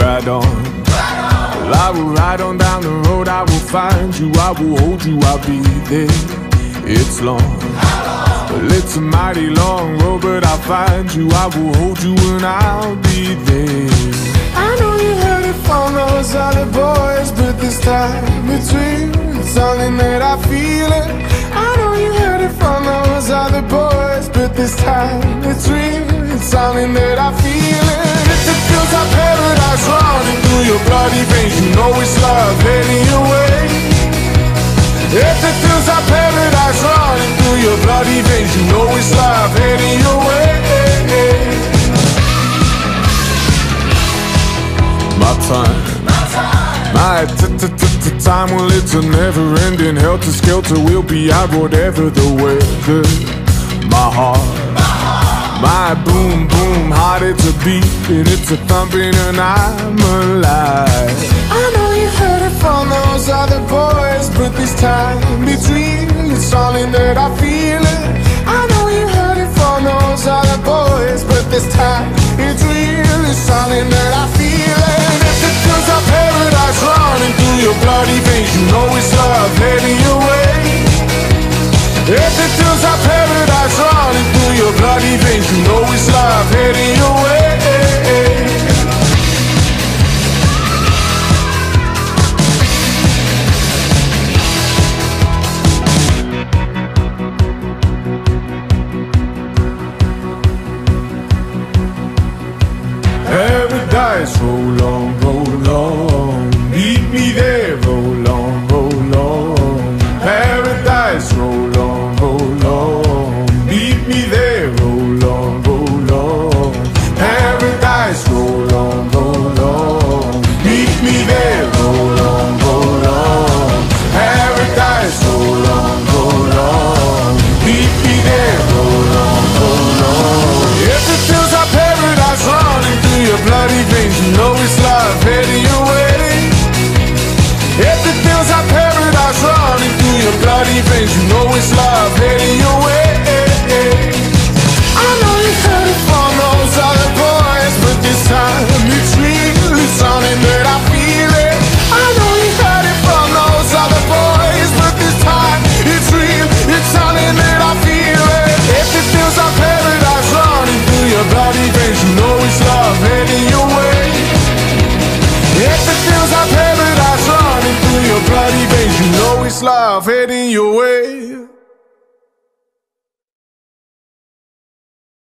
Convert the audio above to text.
ride on. Well, I will ride on down the road, I will find you, I will hold you, I'll be there. It's long, well, it's a mighty long road, but I'll find you, I will hold you, and I'll be there. I know you heard it from those other boys, but this time it's real, it's something that I feel it. I know you heard it from those other boys, but this time it's real, it's something that I feel it. If it feels like paradise running through your bloody veins, you know it's love heading your way. If it feels like paradise running through your bloody veins, you know it's love heading your way. My time, my time, well, it's a never-ending helter-skelter. We'll be out whatever the weather. My heart, my boom, boom heart, it's a beating, it's a thumping, and I'm alive. I know you heard it from those other boys, but this time it's real, it's something that I feel it. I know you heard it from those other boys, but this time it's real, it's something that I feel it. If it feels like paradise running through your bloody veins, you know it's love heading your way. If it feels like paradise running through your bloody veins, you know it's love heading your way. Paradise roll